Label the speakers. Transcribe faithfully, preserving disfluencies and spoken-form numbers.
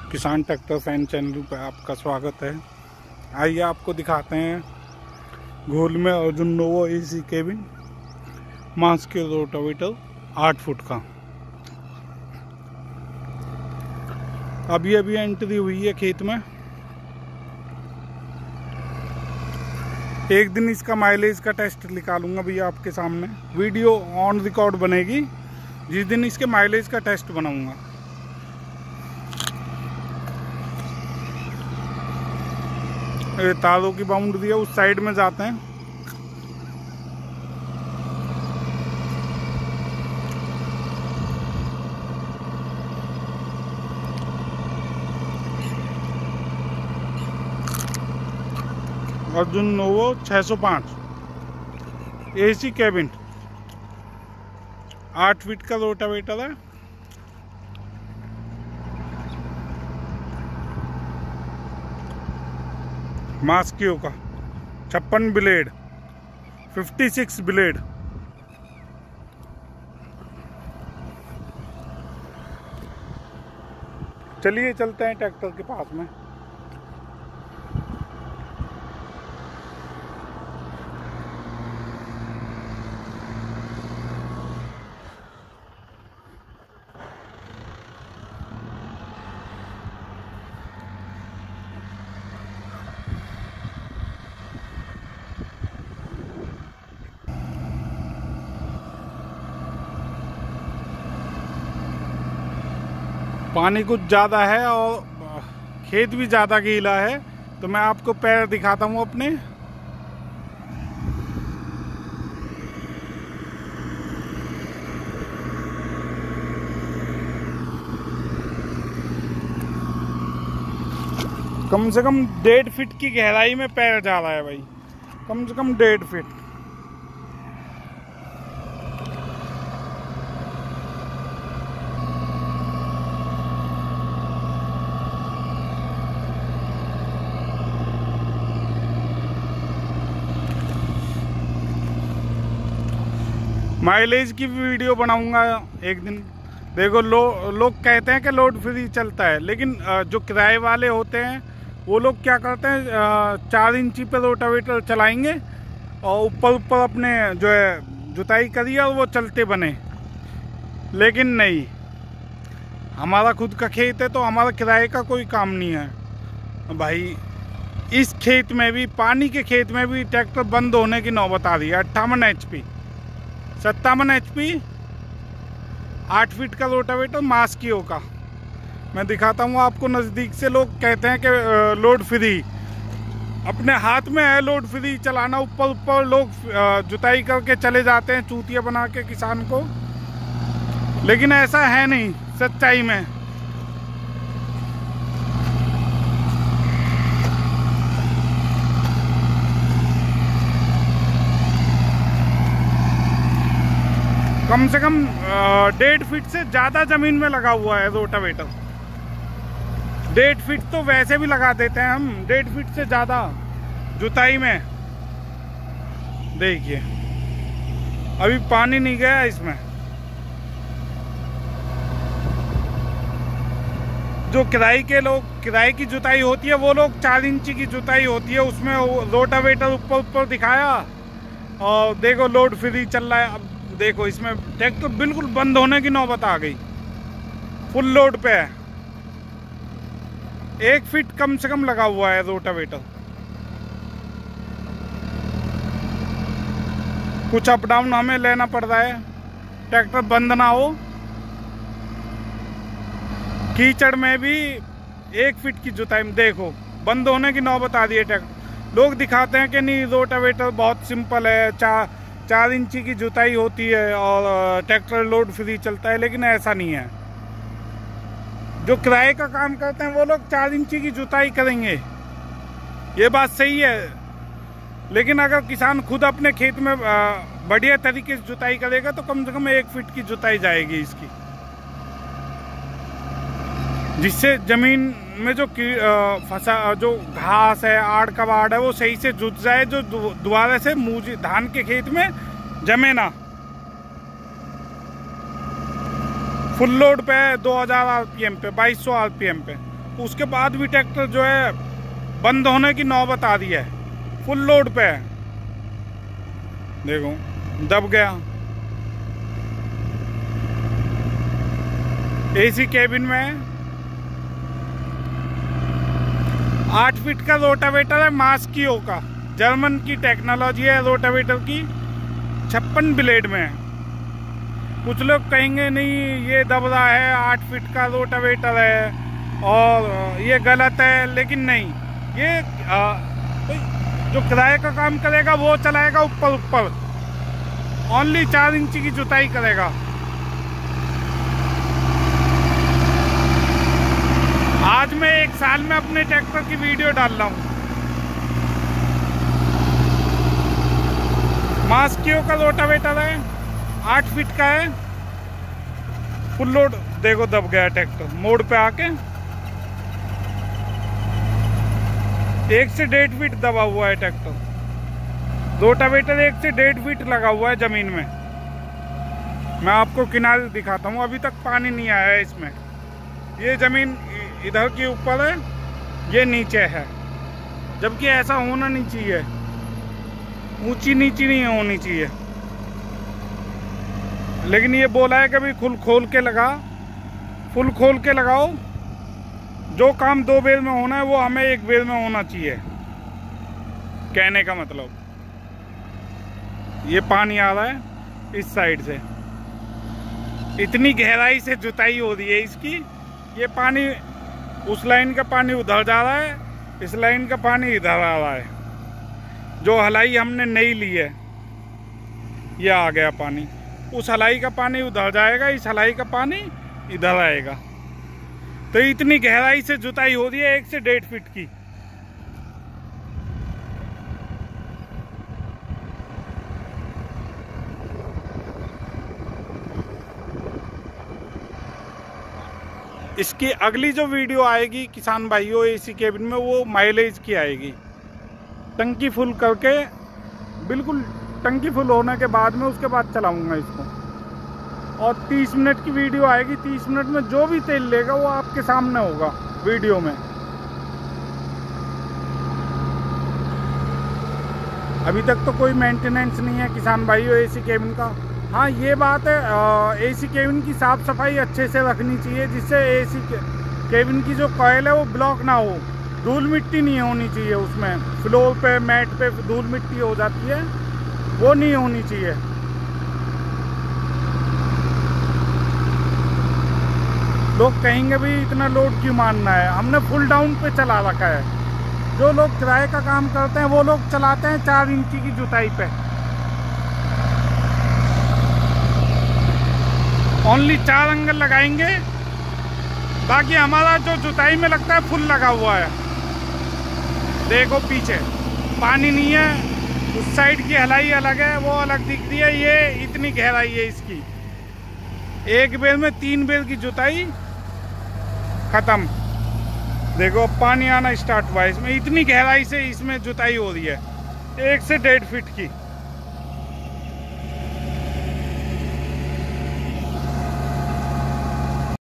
Speaker 1: किसान tractor fan channel पर आपका स्वागत है। आइए आपको दिखाते हैं घोल में अर्जुन नोवो एसी केबिन मास्क रोटावेटर आठ फुट का। अभी अभी एंट्री हुई है खेत में। एक दिन इसका माइलेज का टेस्ट निकालूंगा भैया आपके सामने। वीडियो ऑन रिकॉर्ड बनेगी जिस दिन इसके माइलेज का टेस्ट बनाऊंगा। ये तारों की बाउंड्री है, उस साइड में जाते हैं। अर्जुन नोवो छह सौ पाँच एसी केबिन आठ फीट का रोटावेटर है। मास्कियो का छप्पन ब्लेड छप्पन ब्लेड। चलिए चलते हैं ट्रैक्टर के पास में। पानी कुछ ज़्यादा है और खेत भी ज़्यादा गीला है, तो मैं आपको पैर दिखाता हूँ अपने। कम से कम डेढ़ फीट की गहराई में पैर जा रहा है भाई, कम से कम डेढ़ फीट। माइलेज की भी वीडियो बनाऊंगा एक दिन। देखो लो, लोग कहते हैं कि लोड फ्री चलता है, लेकिन जो किराए वाले होते हैं वो लोग क्या करते हैं, चार इंची पे रोटावेटर चलाएंगे और ऊपर ऊपर अपने जो है जुताई करिए और वो चलते बने। लेकिन नहीं, हमारा खुद का खेत है तो हमारा किराए का कोई काम नहीं है भाई। इस खेत में भी, पानी के खेत में भी ट्रैक्टर बंद होने की नौबत आ रही है। अट्ठावन एच पी सत्तावन एच पी आठ फीट का रोटावेटर मास्कियो का। मैं दिखाता हूँ आपको नज़दीक से। लोग कहते हैं कि लोड फ्री, अपने हाथ में है लोड फ्री चलाना। ऊपर ऊपर लोग जुताई करके चले जाते हैं चूतिया बना के किसान को, लेकिन ऐसा है नहीं सच्चाई में। कम से कम डेढ़ फीट से ज़्यादा ज़मीन में लगा हुआ है रोटावेटर। डेढ़ फीट तो वैसे भी लगा देते हैं हम, डेढ़ फीट से ज़्यादा जुताई में। देखिए अभी पानी नहीं गया इसमें। जो किराए के लोग, किराए की जुताई होती है, वो लोग चार इंची की जुताई होती है, उसमें रोटावेटर ऊपर ऊपर दिखाया और देखो लोड फ्री चल रहा है। अब देखो इसमें ट्रैक्टर बिल्कुल बंद होने की नौबत आ गई, फुल लोड पे है। एक फीट कम से कम लगा हुआ है रोटावेटर। कुछ अप डाउन हमें लेना पड़ रहा है, ट्रैक्टर बंद ना हो। कीचड़ में भी एक फीट की जुताई में देखो बंद होने की नौबत आ रही है ट्रैक्टर। लोग दिखाते हैं कि नहीं रोटावेटर बहुत सिंपल है, चार चार इंची की जुताई होती है और ट्रैक्टर लोड फ्री चलता है, लेकिन ऐसा नहीं है। जो किराए का काम करते हैं वो लोग चार इंची की जुताई करेंगे, ये बात सही है। लेकिन अगर किसान खुद अपने खेत में बढ़िया तरीके से जुताई करेगा तो कम से कम एक फीट की जुताई जाएगी इसकी, जिससे जमीन में जो फसा जो घास है, आड़ कबाड़ है, वो सही से जुट जाए, जो दोबारा से मूंजी धान के खेत में जमे ना। फुल लोड पे है दो हज़ार आरपीएम पे, बाईस सौ आरपीएम पे। उसके बाद भी ट्रैक्टर जो है बंद होने की नौबत आ रही है। फुल लोड पे है, देखो दब गया। एसी केबिन में आठ फीट का रोटावेटर है, मास्कियो का, जर्मन की टेक्नोलॉजी है रोटावेटर की, छप्पन ब्लेड में है। कुछ लोग कहेंगे नहीं ये दब रहा है, आठ फीट का रोटावेटर है और ये गलत है, लेकिन नहीं, ये आ, जो किराए का काम करेगा वो चलाएगा ऊपर ऊपर, ओनली चार इंची की जुताई करेगा। आज मैं एक साल में अपने ट्रैक्टर की वीडियो डाल रहा हूँ। मास्कियो का रोटावेटर है, आठ फीट का है, फुल लोड। देखो दब गया ट्रैक्टर मोड़ पे आके, एक से डेढ़ फीट दबा हुआ है ट्रैक्टर। रोटावेटर एक से डेढ़ फीट लगा हुआ है जमीन में। मैं आपको किनारे दिखाता हूँ, अभी तक पानी नहीं आया है इसमें। ये जमीन इधर के ऊपर है, ये नीचे है, जबकि ऐसा होना नहीं चाहिए, ऊंची नीची नहीं होनी चाहिए। लेकिन ये बोला है कि भाई खुल खोल के लगा, फुल खोल के लगाओ। जो काम दो बेर में होना है वो हमें एक बेर में होना चाहिए, कहने का मतलब। ये पानी आ रहा है इस साइड से, इतनी गहराई से जुताई हो रही है इसकी। ये पानी, उस लाइन का पानी उधर जा रहा है, इस लाइन का पानी इधर आ रहा है। जो हलाई हमने नहीं ली है, ये आ गया पानी, उस हलाई का पानी उधर जाएगा, इस हलाई का पानी इधर आएगा। तो इतनी गहराई से जुताई हो रही है, एक से डेढ़ फीट की। इसकी अगली जो वीडियो आएगी किसान भाइयों एसी केबिन में, वो माइलेज की आएगी। टंकी फुल करके, बिल्कुल टंकी फुल होने के बाद में, उसके बाद चलाऊंगा इसको। और तीस मिनट की वीडियो आएगी। तीस मिनट में जो भी तेल लेगा वो आपके सामने होगा वीडियो में। अभी तक तो कोई मेंटेनेंस नहीं है किसान भाइयों एसी केबिन का। हाँ ये बात है, एसी केबिन की साफ़ सफाई अच्छे से रखनी चाहिए, जिससे एसी केबिन की जो कॉइल है वो ब्लॉक ना हो। धूल मिट्टी नहीं होनी चाहिए उसमें, फ्लोर पे मैट पे धूल मिट्टी हो जाती है, वो नहीं होनी चाहिए। लोग कहेंगे भाई इतना लोड क्यों मारना है, हमने फुल डाउन पे चला रखा है। जो लोग किराए का काम करते हैं वो लोग चलाते हैं चार इंची की जुताई पे, ओनली चार एंगल लगाएंगे। बाकी हमारा जो जुताई में लगता है फुल लगा हुआ है। देखो पीछे पानी नहीं है, उस साइड की हलाई अलग है, वो अलग दिख रही है। ये इतनी गहराई है इसकी, एक बेर में तीन बेर की जुताई खत्म। देखो अब पानी आना स्टार्ट हुआ है इसमें, इतनी गहराई से इसमें जुताई हो रही है, एक से डेढ़ फीट की।